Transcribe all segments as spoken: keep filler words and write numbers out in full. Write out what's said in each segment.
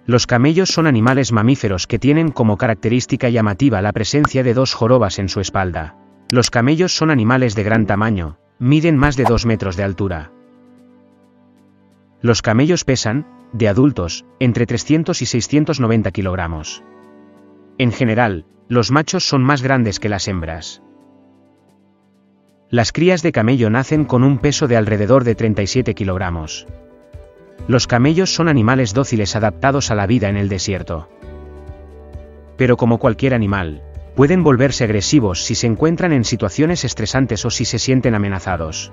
Los camellos son animales mamíferos que tienen como característica llamativa la presencia de dos jorobas en su espalda. Los camellos son animales de gran tamaño, miden más de dos metros de altura. Los camellos pesan, de adultos, entre trescientos y seiscientos noventa kilogramos. En general, los machos son más grandes que las hembras. Las crías de camello nacen con un peso de alrededor de treinta y siete kilogramos. Los camellos son animales dóciles adaptados a la vida en el desierto. Pero como cualquier animal, pueden volverse agresivos si se encuentran en situaciones estresantes o si se sienten amenazados.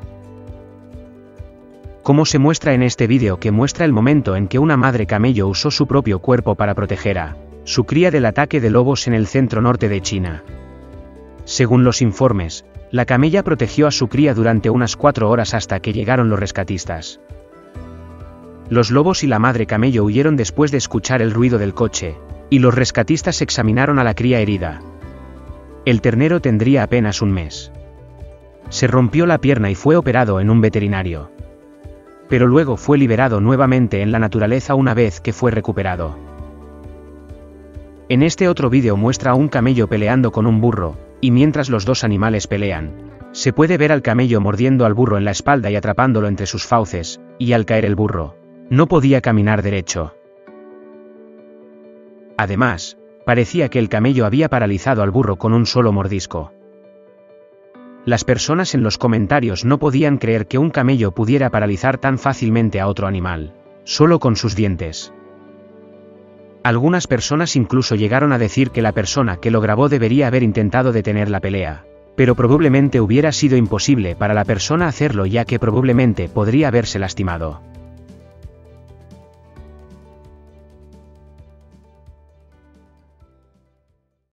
Como se muestra en este vídeo que muestra el momento en que una madre camello usó su propio cuerpo para proteger a su cría del ataque de lobos en el centro norte de China. Según los informes, la camella protegió a su cría durante unas cuatro horas hasta que llegaron los rescatistas. Los lobos y la madre camello huyeron después de escuchar el ruido del coche, y los rescatistas examinaron a la cría herida. El ternero tendría apenas un mes. Se rompió la pierna y fue operado en un veterinario. Pero luego fue liberado nuevamente en la naturaleza una vez que fue recuperado. En este otro vídeo muestra a un camello peleando con un burro, y mientras los dos animales pelean, se puede ver al camello mordiendo al burro en la espalda y atrapándolo entre sus fauces, y al caer el burro, no podía caminar derecho. Además, parecía que el camello había paralizado al burro con un solo mordisco. Las personas en los comentarios no podían creer que un camello pudiera paralizar tan fácilmente a otro animal, solo con sus dientes. Algunas personas incluso llegaron a decir que la persona que lo grabó debería haber intentado detener la pelea, pero probablemente hubiera sido imposible para la persona hacerlo ya que probablemente podría haberse lastimado.